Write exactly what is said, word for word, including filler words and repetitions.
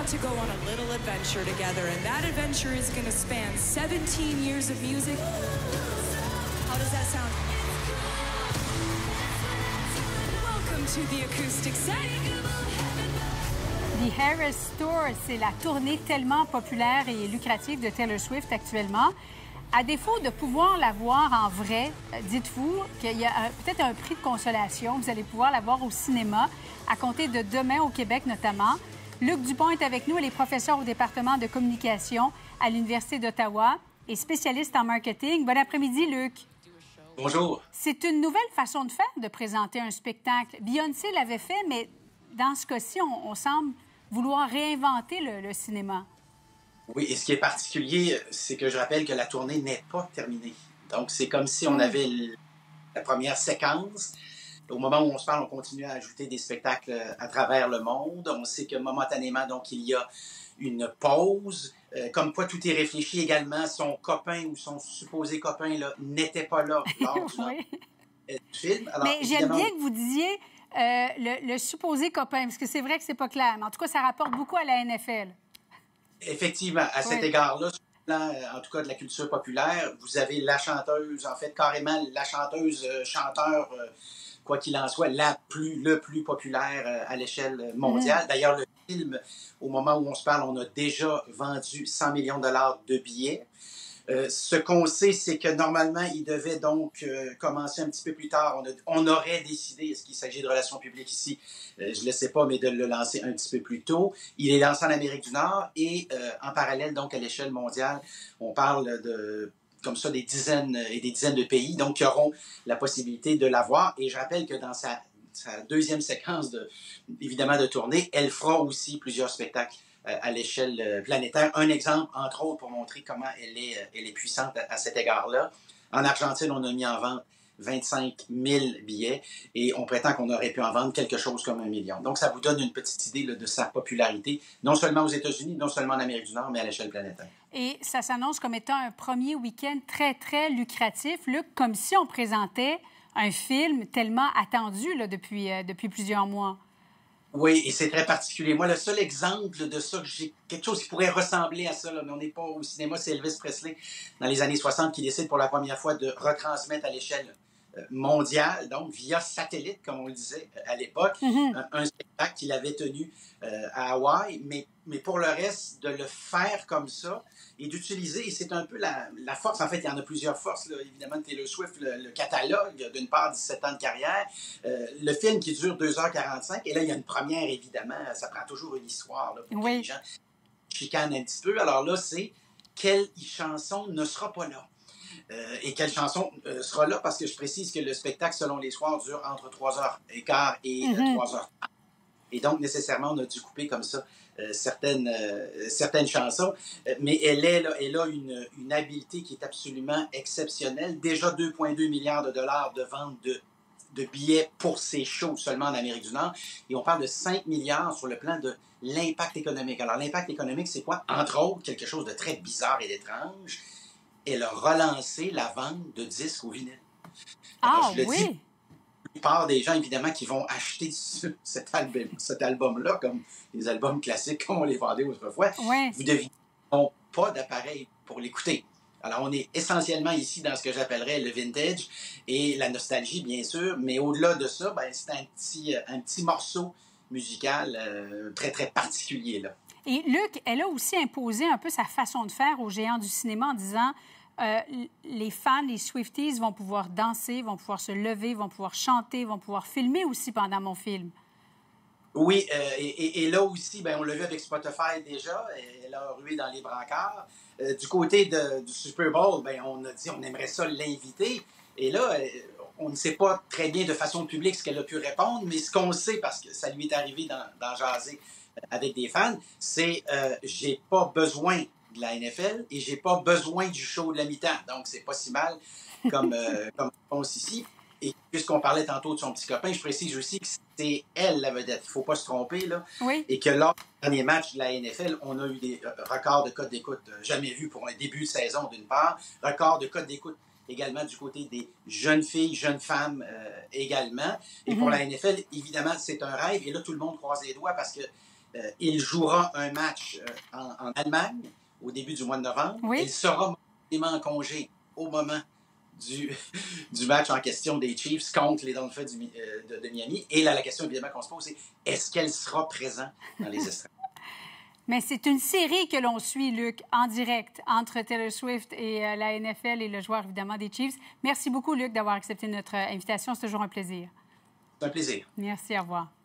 about to go on a little adventure together, and that adventure is going to span seventeen years of music. How does that sound? Welcome to the acoustic set. The Eras Tour, c'est la tournée tellement populaire et lucrative de Taylor Swift actuellement. À défaut de pouvoir la voir en vrai, dites-vous qu'il y a peut-être un prix de consolation. Vous allez pouvoir la voir au cinéma à compter de demain au Québec notamment. Luc Dupont est avec nous. Elle est professeure au département de communication à l'Université d'Ottawa et spécialiste en marketing. Bon après-midi, Luc. Bonjour. C'est une nouvelle façon de faire de présenter un spectacle. Beyoncé l'avait fait, mais dans ce cas-ci, on, on semble vouloir réinventer le, le cinéma. Oui, et ce qui est particulier, c'est que je rappelle que la tournée n'est pas terminée. Donc, c'est comme si on avait la première séquence. Au moment où on se parle, on continue à ajouter des spectacles à travers le monde. On sait que momentanément, donc, il y a une pause. Euh, comme quoi, tout est réfléchi également. Son copain ou son supposé copain là, n'était pas là lors du oui. film. Alors, mais j'aime bien que vous disiez euh, le, le supposé copain, parce que c'est vrai que c'est pas clair. Mais en tout cas, ça rapporte beaucoup à la N F L. Effectivement, à cet oui. égard-là, sur le plan, en tout cas, de la culture populaire, vous avez la chanteuse, en fait, carrément la chanteuse, euh, chanteur, euh, quoi qu'il en soit, la plus, le plus populaire euh, à l'échelle mondiale. Mmh. D'ailleurs, le film, au moment où on se parle, on a déjà vendu cent millions de dollars de billets. Euh, ce qu'on sait, c'est que normalement, il devait donc euh, commencer un petit peu plus tard. On, a, on aurait décidé, est-ce qu'il s'agit de relations publiques ici? Euh, je ne le sais pas, mais de le lancer un petit peu plus tôt. Il est lancé en Amérique du Nord et euh, en parallèle, donc à l'échelle mondiale, on parle de comme ça des dizaines et des dizaines de pays, donc qui auront la possibilité de l'avoir. Et je rappelle que dans sa, sa deuxième séquence, de, évidemment, de tournée, elle fera aussi plusieurs spectacles à l'échelle planétaire. Un exemple, entre autres, pour montrer comment elle est, elle est puissante à, à cet égard-là. En Argentine, on a mis en vente vingt-cinq mille billets et on prétend qu'on aurait pu en vendre quelque chose comme un million. Donc, ça vous donne une petite idée là, de sa popularité, non seulement aux États-Unis, non seulement en Amérique du Nord, mais à l'échelle planétaire. Et ça s'annonce comme étant un premier week-end très, très lucratif, Luc, comme si on présentait un film tellement attendu là, depuis, euh, depuis plusieurs mois. Oui, et c'est très particulier. Moi, le seul exemple de ça, que j'ai quelque chose qui pourrait ressembler à ça, là, mais on n'est pas au cinéma, c'est Elvis Presley, dans les années soixante, qui décide pour la première fois de retransmettre à l'échelle mondiale, donc via satellite, comme on le disait à l'époque, mm-hmm. un, un spectacle qu'il avait tenu euh, à Hawaï, mais, mais pour le reste, de le faire comme ça et d'utiliser, et c'est un peu la, la force, en fait, il y en a plusieurs forces, là, évidemment, de Taylor Swift, le, le catalogue, d'une part, dix-sept ans de carrière, euh, le film qui dure deux heures quarante-cinq, et là, il y a une première, évidemment, ça prend toujours une histoire, là, pour oui. que les gens chicanent un petit peu. Alors là, c'est quelle chanson ne sera pas là? Euh, et quelle chanson euh, sera là? Parce que je précise que le spectacle, selon les soirs, dure entre trois heures quinze et mm-hmm. trois heures trente. Et donc, nécessairement, on a dû couper comme ça euh, certaines, euh, certaines chansons. Euh, mais elle, est, là, elle a une, une habileté qui est absolument exceptionnelle. Déjà deux virgule deux milliards de dollars de vente de, de billets pour ces shows seulement en Amérique du Nord. Et on parle de cinq milliards sur le plan de l'impact économique. Alors, l'impact économique, c'est quoi? Entre autres, quelque chose de très bizarre et d'étrange. Elle a relancé la vente de disques au vinyle. Ah je le oui? Dis, la plupart des gens, évidemment, qui vont acheter ce, cet, album, cet album-là, comme les albums classiques, comme on les vendait autrefois, oui. vous devinez, n'ont pas d'appareil pour l'écouter. Alors, on est essentiellement ici dans ce que j'appellerais le vintage et la nostalgie, bien sûr, mais au-delà de ça, ben, c'est un petit, un petit morceau musical euh, très, très particulier, là. Et Luc, elle a aussi imposé un peu sa façon de faire aux géants du cinéma en disant euh, les fans, les Swifties vont pouvoir danser, vont pouvoir se lever, vont pouvoir chanter, vont pouvoir filmer aussi pendant mon film. Oui, euh, et, et, et là aussi, ben, on l'a vu avec Spotify déjà, elle a rué dans les brancards. Euh, du côté de, du Super Bowl, ben, on a dit on aimerait ça l'inviter. Et là, on ne sait pas très bien de façon publique ce qu'elle a pu répondre, mais ce qu'on sait, parce que ça lui est arrivé dans, dans Jaser avec des fans, c'est euh, j'ai pas besoin de la N F L et j'ai pas besoin du show de la mi-temps. Donc, c'est pas si mal comme, euh, comme réponse ici. Et puisqu'on parlait tantôt de son petit copain, je précise aussi que c'est elle la vedette. Il ne faut pas se tromper, là. Oui. Et que lors du dernier match de la N F L, on a eu des euh, records de codes d'écoute euh, jamais vus pour un début de saison, d'une part. Records de codes d'écoute également du côté des jeunes filles, jeunes femmes euh, également. Et mm-hmm. pour la N F L, évidemment, c'est un rêve. Et là, tout le monde croise les doigts parce que Euh, il jouera un match euh, en, en Allemagne au début du mois de novembre. Oui. Il sera momentanément en congé au moment du, du match en question des Chiefs contre les Dolphins du, euh, de, de Miami. Et là, la question évidemment qu'on se pose, c'est est-ce qu'elle sera présente dans les estrades? Mais c'est une série que l'on suit, Luc, en direct, entre Taylor Swift et euh, la N F L et le joueur, évidemment, des Chiefs. Merci beaucoup, Luc, d'avoir accepté notre invitation. C'est toujours un plaisir. C'est un plaisir. Merci, au revoir.